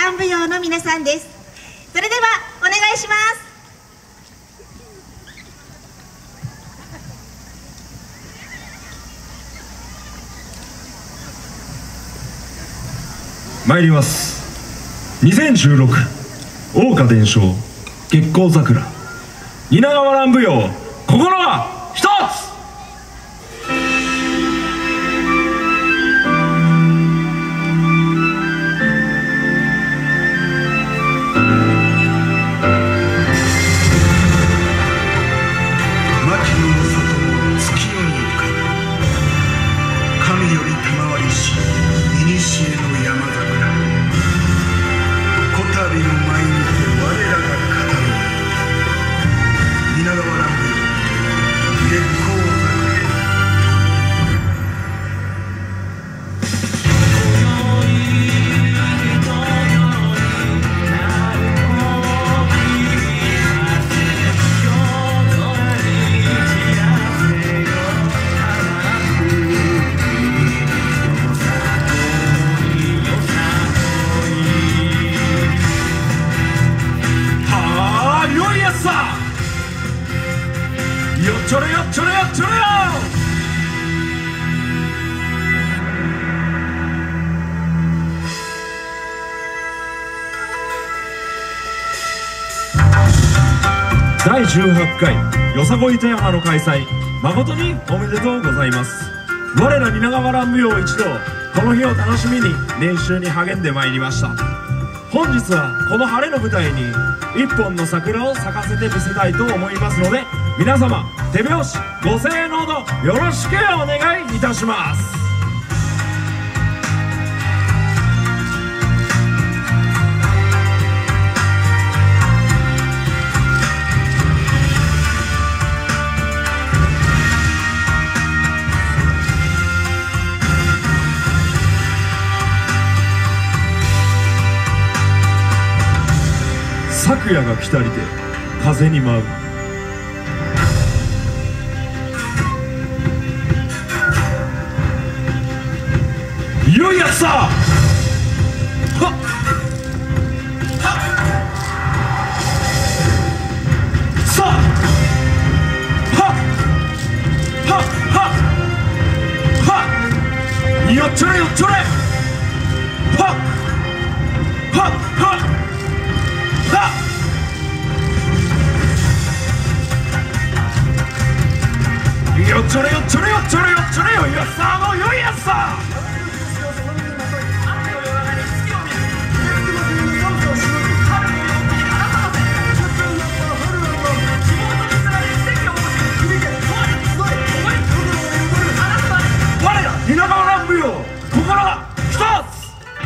乱舞踊の皆さんです。それではお願いします。 参ります。2016桜花伝承月光桜蜷川乱舞踊、心は一つ。よっちょれよっちょれよっちょれよ。第18回よさこい富山の開催、誠におめでとうございます。我ら蜷川乱舞踊一同、この日を楽しみに練習に励んでまいりました。本日はこの晴れの舞台に一本の桜を咲かせてみせたいと思いますので、皆様手拍子ご声援のほどよろしくお願いいたします。昨夜が来たりて風に舞う。よいやつさ。はっさあはっはっはっはっよっちょれよっちょれはっはっはっよっちょれよっちょれよっちょれよっちょれよいやつさのよいやつさ。我ら蜷川乱舞踊、心は一つ。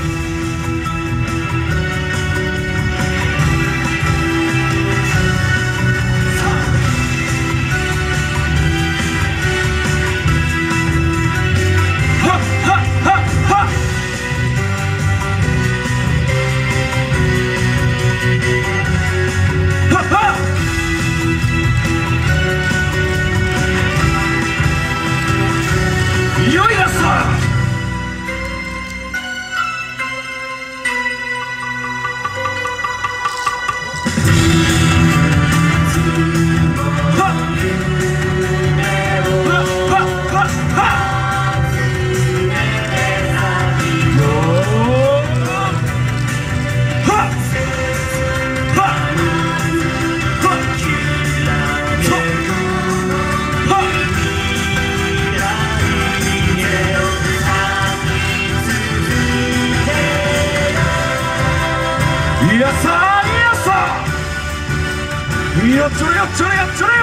いやさあいやさあよっちょれよっちょれよっちょれよ。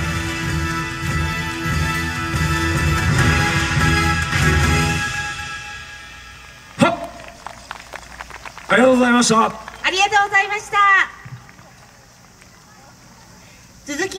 はっありがとうございました。 ありがとうございました。続き